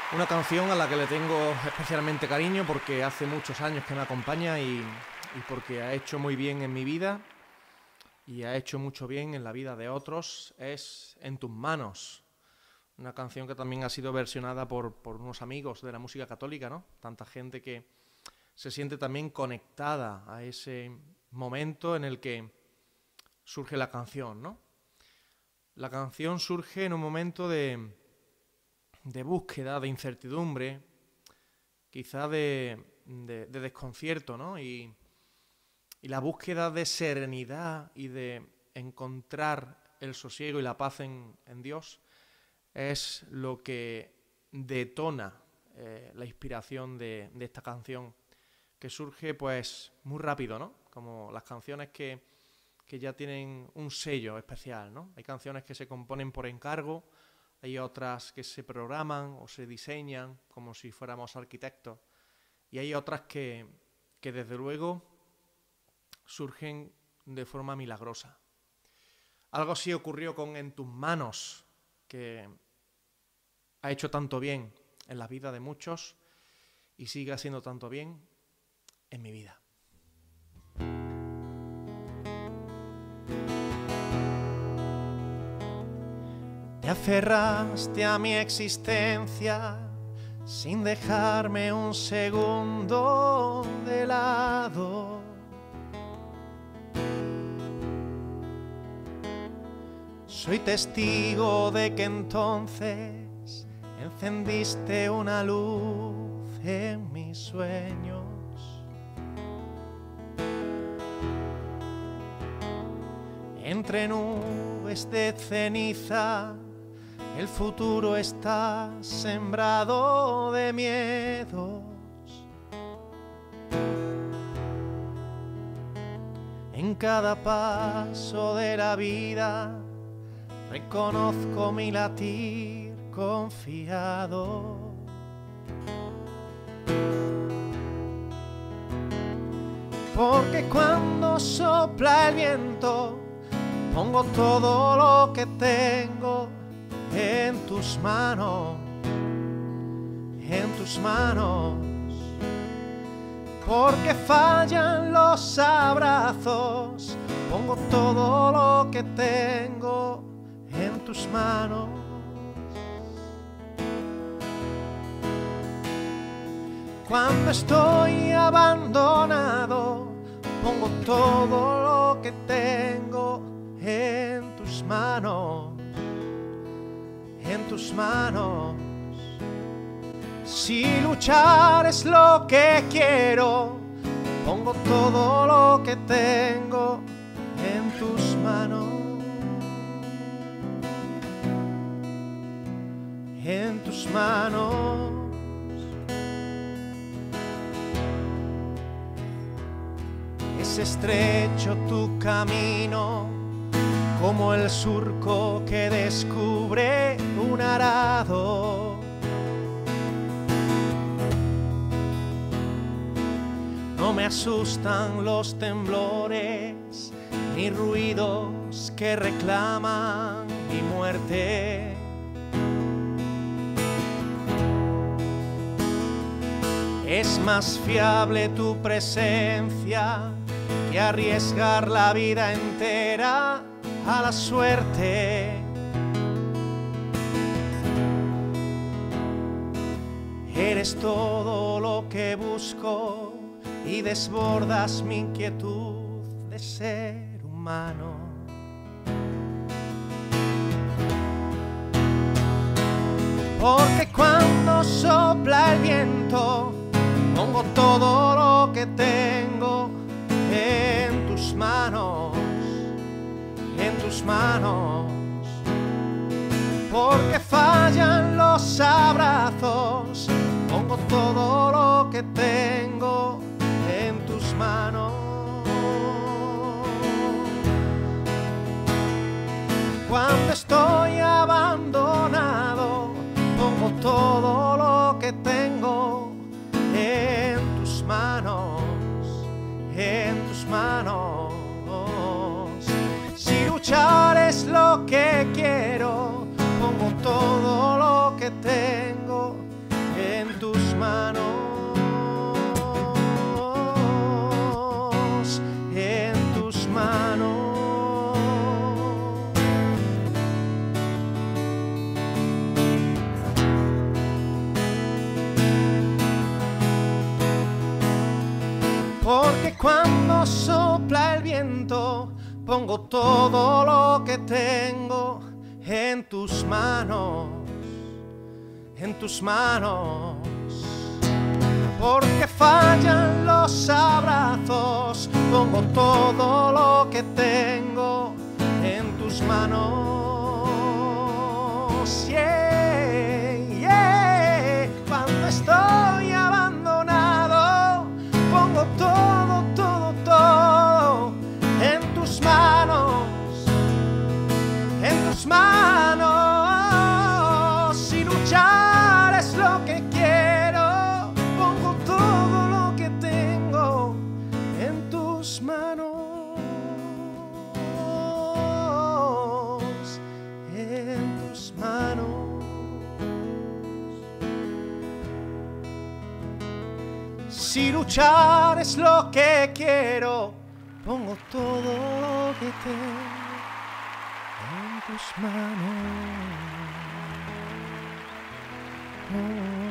Una canción a la que le tengo especialmente cariño porque hace muchos años que me acompaña y porque ha hecho muy bien en mi vida y ha hecho mucho bien en la vida de otros, es En tus manos. Una canción que también ha sido versionada por unos amigos de la música católica, ¿no? Tanta gente que se siente también conectada a ese momento en el que surge la canción, ¿no? La canción surge en un momento de búsqueda, de incertidumbre, quizá de desconcierto, ¿no? Y la búsqueda de serenidad y de encontrar el sosiego y la paz en Dios es lo que detona la inspiración de esta canción, que surge pues muy rápido, ¿no? Como las canciones que ya tienen un sello especial, ¿no? Hay canciones que se componen por encargo, hay otras que se programan o se diseñan como si fuéramos arquitectos, y hay otras que desde luego surgen de forma milagrosa. Algo así ocurrió con En tus manos, que ha hecho tanto bien en la vida de muchos y sigue haciendo tanto bien en mi vida. Te aferraste a mi existencia sin dejarme un segundo de lado. Soy testigo de que entonces encendiste una luz en mis sueños. Entre nubes de ceniza, el futuro está sembrado de miedos. En cada paso de la vida reconozco mi latir confiado. Porque cuando sopla el viento, pongo todo lo que tengo en tus manos, en tus manos. Porque fallan los abrazos, pongo todo lo que tengo en tus manos. Cuando estoy abandonado, pongo todo lo que tengo en tus manos, en tus manos. Si luchar es lo que quiero, pongo todo lo que tengo en tus manos, en tus manos. Es estrecho tu camino, como el surco que descubre un arado. No me asustan los temblores, ni ruidos que reclaman mi muerte. Es más fiable tu presencia que arriesgar la vida entera a la suerte. Eres todo lo que busco y desbordas mi inquietud de ser humano. Porque cuando sopla el viento, pongo todo lo que tengo en tus manos, en tus manos. Porque fallan los abrazos, pongo todo lo que tengo en tus manos. Cuando estoy abandonado, pongo todo lo que tengo en tus manos, en tus manos. Si luchar es lo que quiero, pongo todo lo que tengo Cuando sopla el viento, pongo todo lo que tengo en tus manos, en tus manos. Porque fallan los abrazos, pongo todo lo que tengo en tus manos. Yeah, yeah. Cuando estoy abandonado, pongo todo, todo, todo en tus manos, en tus manos. Y luchar es lo que quiero, pongo todo lo que tengo en tus manos, en tus manos. Si luchar es lo que quiero, pongo todo lo que tengo en tus manos.